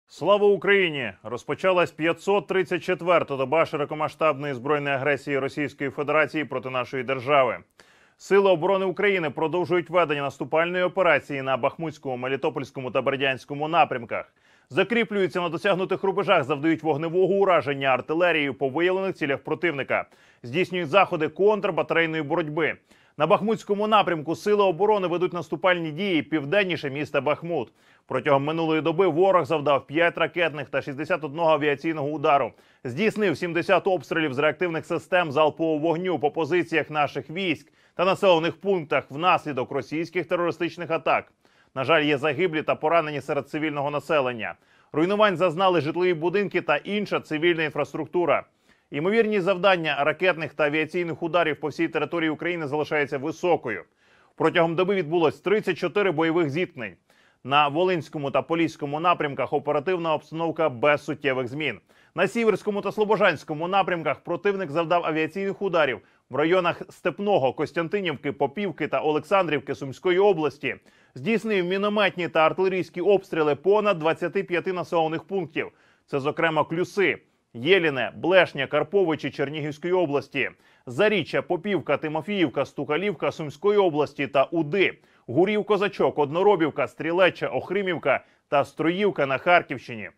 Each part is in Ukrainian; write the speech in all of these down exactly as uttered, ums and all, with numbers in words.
Слава Україні! Розпочалась п'ятсот тридцять четверта доба широкомасштабної збройної агресії Російської Федерації проти нашої держави. Сили оборони України продовжують ведення наступальної операції на Бахмутському, Мелітопольському та Бердянському напрямках. Закріплюються на досягнутих рубежах, завдають вогневого ураження артилерією по виявлених цілях противника. Здійснюють заходи контрбатарейної боротьби. На Бахмутському напрямку Сили оборони ведуть наступальні дії південніше міста Бахмут. Протягом минулої доби ворог завдав п'ять ракетних та шістдесят один авіаційного удару. Здійснив сімдесят обстрілів з реактивних систем залпового вогню по позиціях наших військ та населених пунктах внаслідок російських терористичних атак. На жаль, є загиблі та поранені серед цивільного населення. Руйнувань зазнали житлові будинки та інша цивільна інфраструктура. Ймовірність завдання ракетних та авіаційних ударів по всій території України залишається високою. Протягом доби відбулось тридцять чотири бойових зіткнень. На Волинському та Поліському напрямках оперативна обстановка без суттєвих змін. На Сіверському та Слобожанському напрямках противник завдав авіаційних ударів в районах Степного, Костянтинівки, Попівки та Олександрівки Сумської області. Здійснив мінометні та артилерійські обстріли понад двадцяти п'яти населених пунктів. Це, зокрема, Клюси, Єліне, Блешня, Карповичі Чернігівської області, Заріччя, Попівка, Тимофіївка, Стукалівка Сумської області та Уди, Гурів, Козачок, Одноробівка, Стрілеччя, Охримівка та Строївка на Харківщині.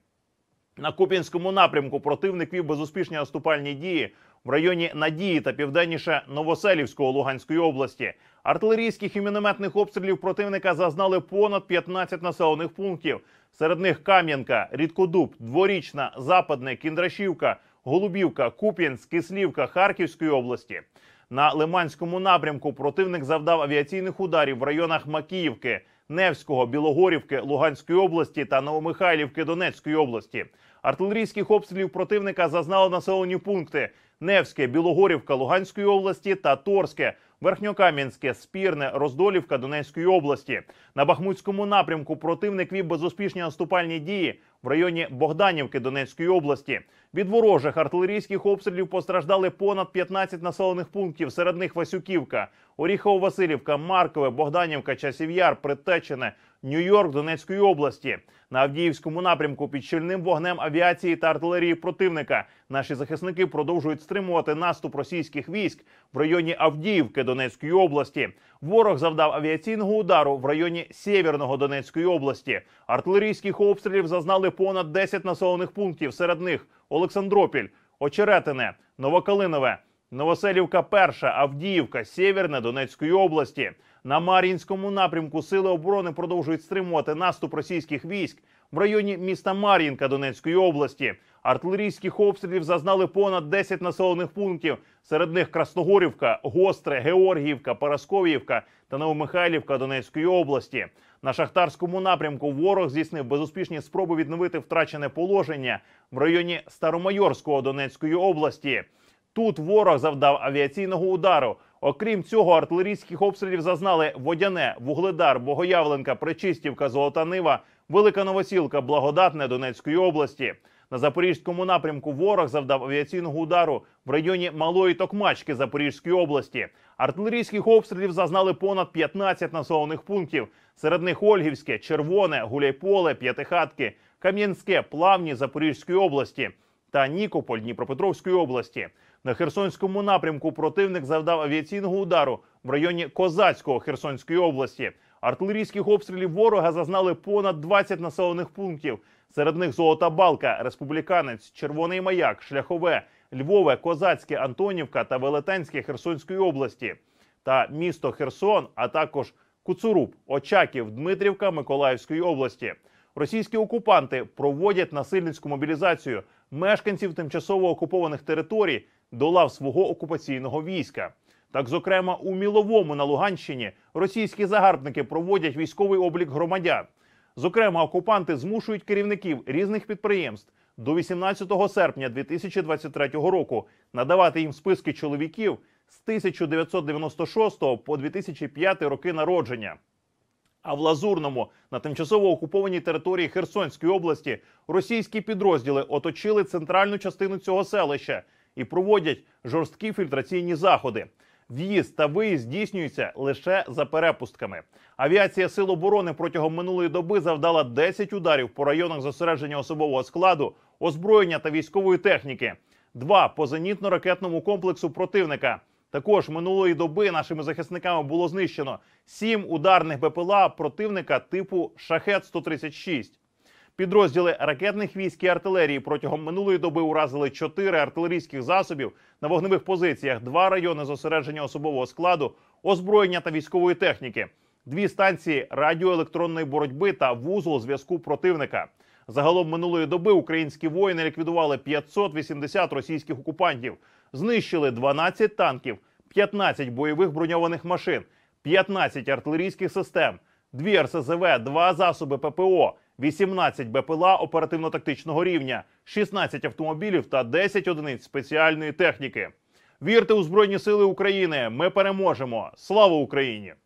На Куп'янському напрямку противник вів безуспішні наступальні дії в районі Надії та південніше Новоселівського Луганської області. Артилерійських і мінометних обстрілів противника зазнали понад п'ятнадцять населених пунктів. Серед них Кам'янка, Рідкодуб, Дворічна, Западне, Кіндрашівка, Голубівка, Куп'янськ, Кислівка Харківської області. На Лиманському напрямку противник завдав авіаційних ударів в районах Макіївки, Невського, Білогорівки Луганської області та Новомихайлівки Донецької області. Артилерійських обстрілів противника зазнали населені пункти Невське, Білогорівка Луганської області та Торське, Верхньокам'янське, Спірне, Роздолівка Донецької області. На Бахмутському напрямку противник вів безуспішні наступальні дії в районі Богданівки Донецької області. Від ворожих артилерійських обстрілів постраждали понад п'ятнадцять населених пунктів, серед них Васюківка, Оріхово-Василівка, Маркове, Богданівка, Часів Яр, Притечене, Нью-Йорк Донецької області. На Авдіївському напрямку під щільним вогнем авіації та артилерії противника наші захисники продовжують стримувати наступ російських військ в районі Авдіївки Донецької області. Ворог завдав авіаційного удару в районі Сєвєрного Донецької області. Артилерійських обстрілів зазнали понад десять населених пунктів, серед них Олександропіль, Очеретине, Новокалинове, Новоселівка Перша, Авдіївка, Сєвєрне Донецької області. На Мар'їнському напрямку Сили оборони продовжують стримувати наступ російських військ в районі міста Мар'їнка Донецької області. Артилерійських обстрілів зазнали понад десять населених пунктів. Серед них Красногорівка, Гостре, Георгіївка, Парасковіївка та Новомихайлівка Донецької області. На Шахтарському напрямку ворог здійснив безуспішні спроби відновити втрачене положення в районі Старомайорського Донецької області. Тут ворог завдав авіаційного удару. Окрім цього, артилерійських обстрілів зазнали Водяне, Вугледар, Богоявленка, Пречистівка, Золота Нива, Велика Новосілка, Благодатне Донецької області. На Запорізькому напрямку ворог завдав авіаційного удару в районі Малої Токмачки Запорізької області. Артилерійських обстрілів зазнали понад п'ятнадцять населених пунктів. Серед них Ольгівське, Червоне, Гуляйполе, П'ятихатки, Кам'янське, Плавні Запорізької області та Нікополь Дніпропетровської області. На Херсонському напрямку противник завдав авіаційного удару в районі Козацького Херсонської області. Артилерійських обстрілів ворога зазнали понад двадцять населених пунктів. Серед них Золота Балка, Республіканець, Червоний Маяк, Шляхове, Львове, Козацьке, Антонівка та Велетенське Херсонської області. Та місто Херсон, а також Куцуруб, Очаків, Дмитрівка Миколаївської області. Російські окупанти проводять насильницьку мобілізацію мешканців тимчасово окупованих територій до лав свого окупаційного війська. Так, зокрема, у Міловому на Луганщині російські загарбники проводять військовий облік громадян. Зокрема, окупанти змушують керівників різних підприємств до вісімнадцятого серпня дві тисячі двадцять третього року надавати їм списки чоловіків з тисяча дев'ятсот дев'яносто шостого по дві тисячі п'ятий роки народження. А в Лазурному, на тимчасово окупованій території Херсонської області, російські підрозділи оточили центральну частину цього селища і проводять жорсткі фільтраційні заходи. В'їзд та виїзд здійснюються лише за перепустками. Авіація Сил оборони протягом минулої доби завдала десять ударів по районах зосередження особового складу, озброєння та військової техніки. Два – по зенітно-ракетному комплексу противника. Також минулої доби нашими захисниками було знищено сім ударних БПЛА противника типу Шахед сто тридцять шість. Підрозділи ракетних військ і артилерії протягом минулої доби уразили чотири артилерійських засобів на вогневих позиціях, два райони зосередження особового складу, озброєння та військової техніки, дві станції радіоелектронної боротьби та вузол зв'язку противника. Загалом минулої доби українські воїни ліквідували п'ятсот вісімдесят російських окупантів, знищили дванадцять танків, п'ятнадцять бойових броньованих машин, п'ятнадцять артилерійських систем, дві ер ес зе ве, два засоби пе пе о, вісімнадцять БПЛА оперативно-тактичного рівня, шістнадцять автомобілів та десять одиниць спеціальної техніки. Вірте у Збройні Сили України! Ми переможемо! Слава Україні!